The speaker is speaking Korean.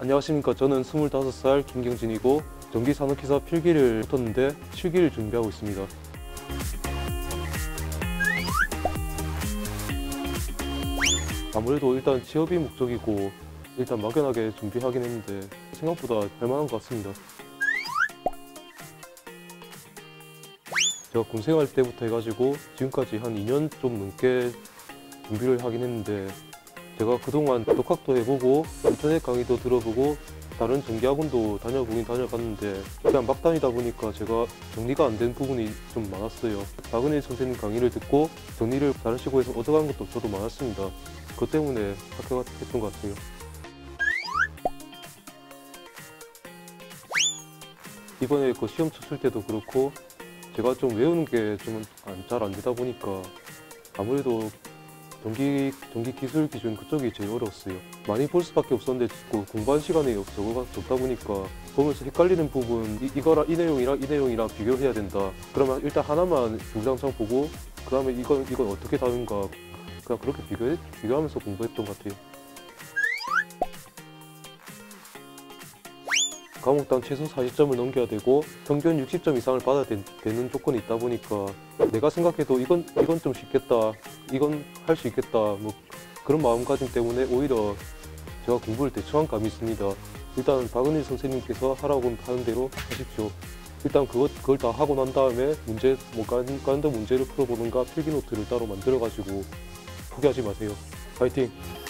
안녕하십니까. 저는 25살 김경진이고 전기산업기사 필기를 붙었는데 실기를 준비하고 있습니다. 아무래도 일단 취업이 목적이고 일단 막연하게 준비하긴 했는데 생각보다 할만한 것 같습니다. 제가 군생활 때부터 해가지고 지금까지 한 2년 좀 넘게 준비를 하긴 했는데 제가 그동안 독학도 해보고 인터넷 강의도 들어보고 다른 전기학원도 다녀보긴 다녀봤는데 그냥 막 다니다 보니까 제가 정리가 안 된 부분이 좀 많았어요. 박은일 선생님 강의를 듣고 정리를 다른 시고에서 얻어간 것도 저도 많았습니다. 그것 때문에 합격했던 것 같아요. 이번에 그 시험 쳤을 때도 그렇고 제가 좀 외우는 게 좀 잘 안 되다 보니까 아무래도 전기 기술 기준 그쪽이 제일 어려웠어요. 많이 볼 수밖에 없었는데 공부한 시간이 적다 보니까 보면서 헷갈리는 부분 이거랑 이 내용이랑 비교를 해야 된다. 그러면 일단 하나만 주구장창 보고 그 다음에 이건 어떻게 다른가 그냥 그렇게 비교하면서 공부했던 것 같아요. 과목당 최소 40점을 넘겨야 되고 평균 60점 이상을 받아야 되는 조건이 있다 보니까 내가 생각해도 이건 좀 쉽겠다, 이건 할 수 있겠다 뭐 그런 마음가짐 때문에 오히려 제가 공부를 대충한 감이 있습니다. 일단 박은일 선생님께서 하라고 하는 대로 하십시오. 일단 그걸 다 하고 난 다음에 깐더 문제를 풀어보는가 필기 노트를 따로 만들어 가지고 포기하지 마세요. 파이팅!